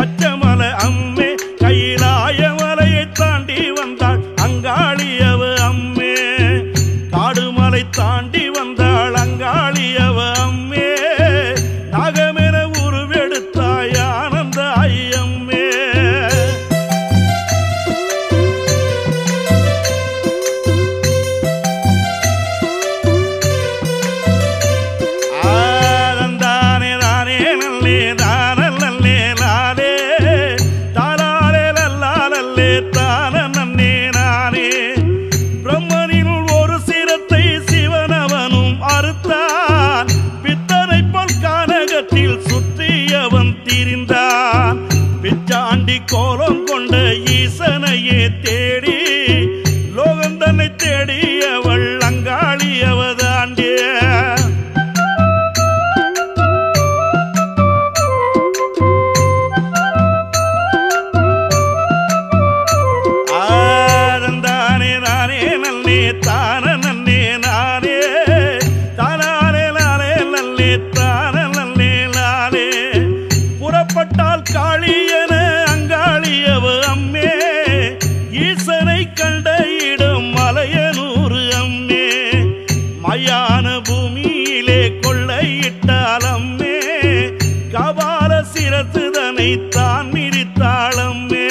பச்சைமலை அம்மே கைலாய மலையை தாண்டி வந்தாள் அங்காளியவ அம்மே காடுமலை தாண்டி வந்தாள் அங்காளியவ அம்மே நாகமென உருவெடுத்தாய் ஆனந்தாயி அம்மே பிச்சாண்டி கோலம் கொண்ட ஈசனையே தேடி லோகந்தனை தேடியவள் அங்காளியவதாண்டிய ஆனந்தானே நானே நல்லே தான நன்னே நானே தானே நானே நல்லே தான நல்லே நானே புறப்பட்டால் காளியன அங்காளியவ அம்மே ஈசனை கண்ட இடம் மலையனூர் அம்மே மயான பூமியிலே கொள்ளையிட்டால் அம்மே கபால சிரசுதனை தான் மிதித்தாள் அம்மே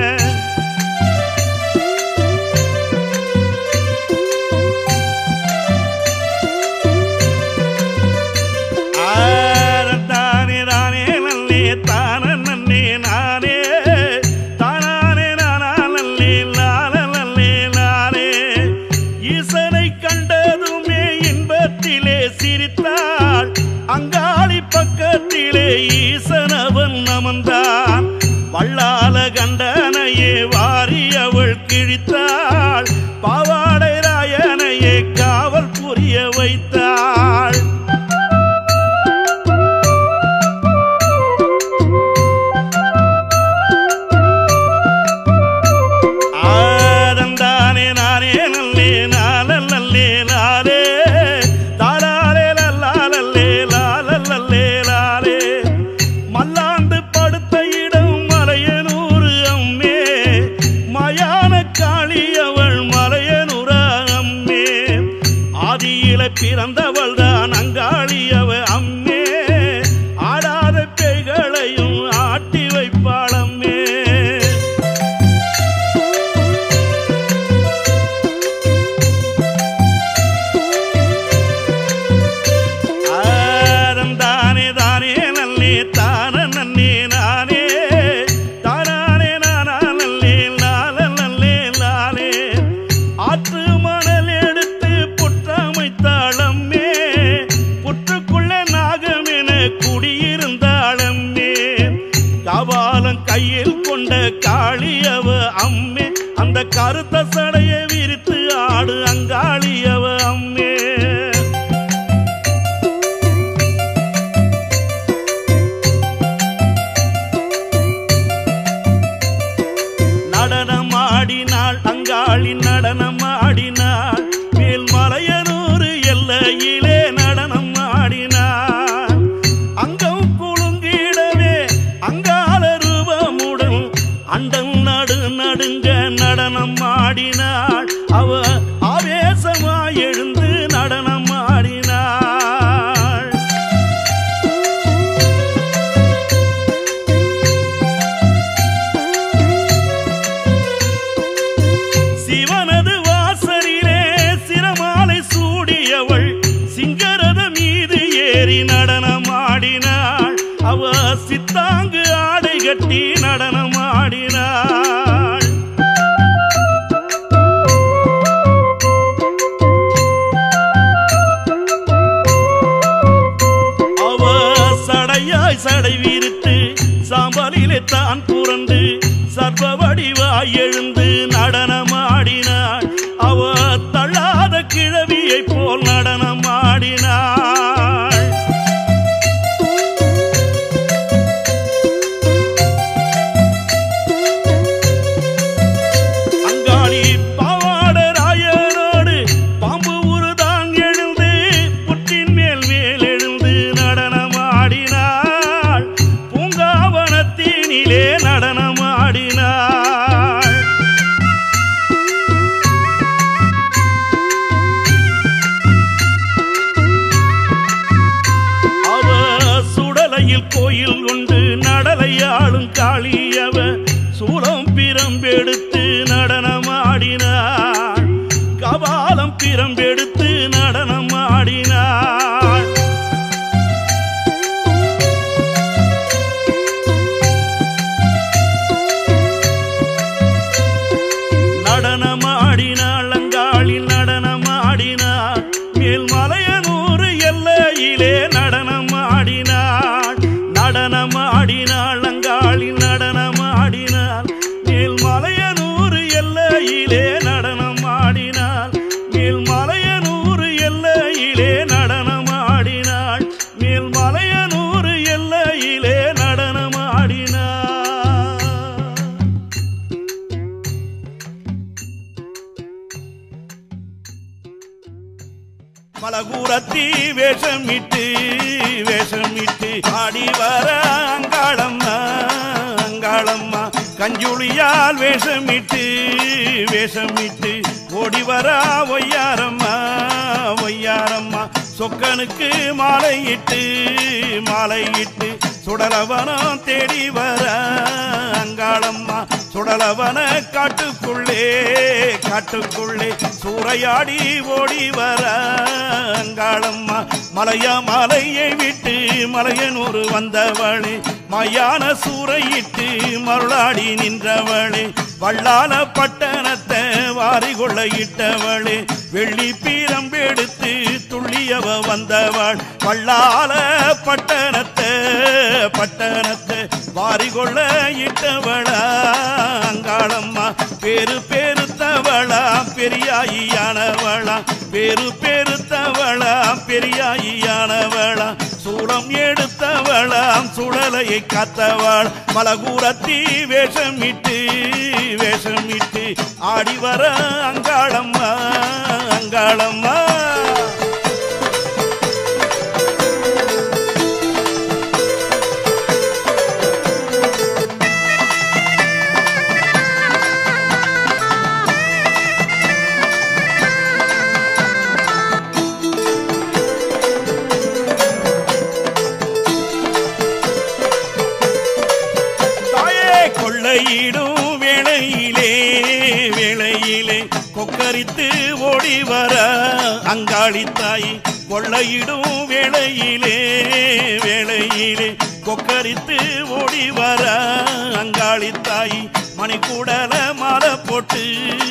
சிரித்தாள் அங்காளி பக்கத்திலே ஈசனவன் அமர்ந்தான் வள்ளால கண்டனையே வாரியவள் கிழித்தாள் பாவாடை ராயனையே காவல் புரிய வைத்தாள் ஆனந்தானே நானே நல்லே நானே நானே மல்லாந்து படுத்த இடம் மலையனூர் அம்மே மயான காளியவள் மலையனூர் அம்மே ஆதியில பிறந்தவள் தான் அங்காளியவ அம்மே ஆடாத பேய்களையும் ஆட்டி வைப்பாள் அம்மே ஆற்று மணல் எடுத்து புற்றமைத்தாள் அம்மே புற்றுக்குள்ளே நாகமென குடியிருந்தாள் அம்மே கபாலம் கையில் கொண்ட காளியவ அம்மே அந்த கருத்த சடையை விரித்து ஆடு அங்காளியவ அம்மே நடனமாடினாள் அங்காளி நடனமாடினாள் மேல்மலையனூர் எல்லையிலே நடனம் ஆடினாள் அங்கம் குலுங்கிடவே அங்காள ரூபமுடன் அண்டம் நடுங்க நடனம் ஆடினாள் அவ ஆவேசமாய் எழுந்து நடனம் ஆடினாள் சிவனது வாசலிலே சிரமாலை சூடியவள் சிங்கரத மீது ஏறி நடனம் ஆடினாள் அவ சித்தாங்கு ஆடை கட்டி நடனம் ஆடினாள் அவ சடையாய் சடை விரித்து சாம்பலிலே தான் புரண்டு சர்வ வடிவாய் எழுந்து நடனமாடினாள் அவ தள்ளாத கிழவியை போல் நடனமாடினாள் அங்காளி பாவாட ராயனோடு பாம்பு உருதான் எழுந்து புற்றின் மேல் எழுந்து நடனமாடினாள் பூங்காவனத்தினிலே கோயில் கொண்டு நடலையாளும் காளியவ சூலம் பிரம்பெடுத்து நடனமாடினாள் கபாலம் பிரம்பெடுத்து நடனமாடினாள் நடனமாடினாள் அங்காளி நடனமாடினாள் மேல்மலையனூர் எல்லையிலே நடனமாடினாள் நடனமாடினாள் அங்காளி நடனமாடினாள் மேல்மலையனூர் எல்லையிலே நடனமாடினாள் மேல்மலையனூர் எல்லையிலே நடனமாடினாள் மேல்மலையனூர் எல்லையிலே நடனமாடினாள் மலகூரத்தி வேஷமிட்டு ஆடி வர அங்காளம்மா அங்காளம்மா கஞ்சுளியால் வேஷமிட்டு ஓடி வர ஒய்யாரம்மா ஒய்யாரம்மா சொக்கனுக்கு மாலையிட்டு சுடலவனம் தேடி வர அங்காளம்மா சுடலவன காட்டுக்குள்ளே சூறையாடி ஓடி வர அங்காளம்மா மலையை விட்டு மலையனூர் வந்தவளே மயான சூறையிட்டு மருளாடி நின்றவளே வள்ளால பட்டணத்தை வாரிகொள்ள இட்டவளே வெள்ளி பீரம்பெடுத்து துள்ளியவ வந்தவள் வள்ளால பட்டணத்தை வாரிகொள்ள இட்டவளா அங்காளம்மா பெருத்தவளா பெரியாயியானவளா பெருத்தவளா பெரியாயியானவளா சூளம் எடுத்தவளாம் சுடலையை காத்தவள் மலகூரத்தி வேஷமிட்டு ஆடி வர அங்காளம்மா அங்காளம்மா கொள்ளையிடும் வேளையிலே கொக்கரித்து ஓடி வர அங்காளி தாய் கொள்ளையிடும் வேளையிலே கொக்கரித்து ஓடி வர அங்காளி தாய் மணிக்கூடல மாலை போட்டு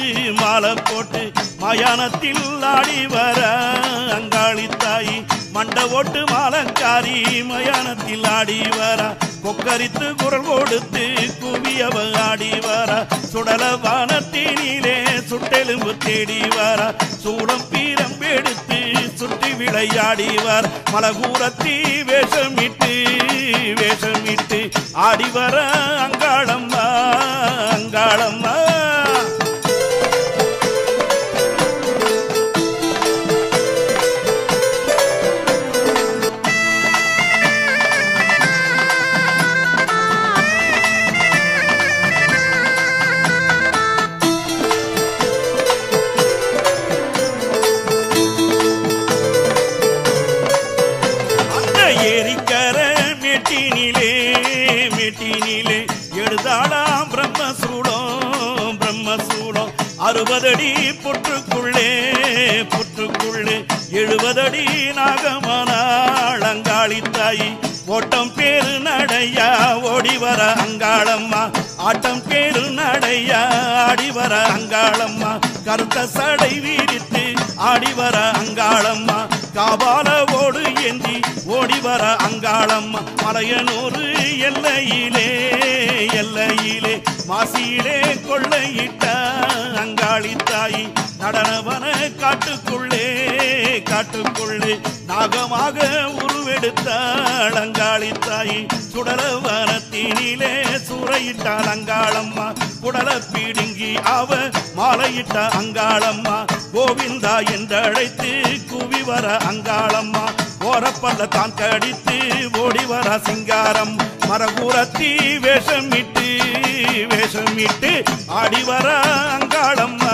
மயானத்தில் ஆடி வர அங்காளி தாய் மண்ட ஓட்டு மாலக்காரி மயானத்தில் ஆடி வர கொக்கரித்து குரல் கொடுத்து குவியவ ஆடி வர சுடல வானத்தினிலே சுட்டெலும்பு தேடி வர சூடம் பீரம்பெடுத்து சுற்றி விளையாடி வர மலகூரத்தி வேஷமிட்டு ஆடி வர அங்காளம்மா அங்காளம்மா ஏரிக்கர மேட்டினிலே எழுதாளாம் பிரம்மசூடம் 60 அடி புற்றுக்குள்ளே 70 அடி நாகமனாள் அங்காளி தாய் ஓட்டம் பேரு நடையா ஓடி வர அங்காளம்மா ஆட்டம் பேரு நடையா ஆடி வர அங்காளம்மா கருத்த சடை வீரித்து ஆடி வர அங்காளம்மா காபால ஓடு ஏந்தி ஓடி வர அங்காளம்மா மலையனூர் எல்லையிலே மாசியிலே கொள்ளையிட்ட அங்காளி தாய் நடனவன காட்டுக்குள்ளே நாகமாக உருவெடுத்தாள் அங்காளி தாய் சுடலவனத்தினிலே சூறையிட்டாள் அங்காளம்மா குடல பீடுங்கி அவ மாலையிட்ட அங்காளம்மா கோவிந்தா என்றழைத்து குவி வர அங்காளம்மா ஓரப்பல்ல தான் கடித்து ஓடி வர சிங்காரம் மரகூரத்தி வேஷமிட்டு ஆடி வர அங்காளம்மா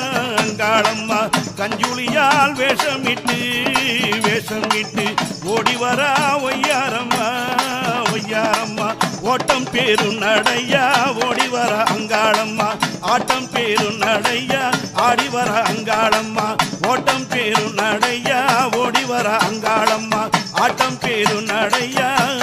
கஞ்சுளியால் வேஷமிட்டு ஓடி வர ஒய்யாரம்மா ஒய்யாரம்மா ஓட்டம் பேரு நடையா ஓடி வர அங்காளம்மா ஆட்டம் பேரு நடையா ஆடி வர அங்காளம்மா ஓட்டம் பேரு நடையா ஓடி வர அங்காளம்மா ஆட்டம் பேரு நடையா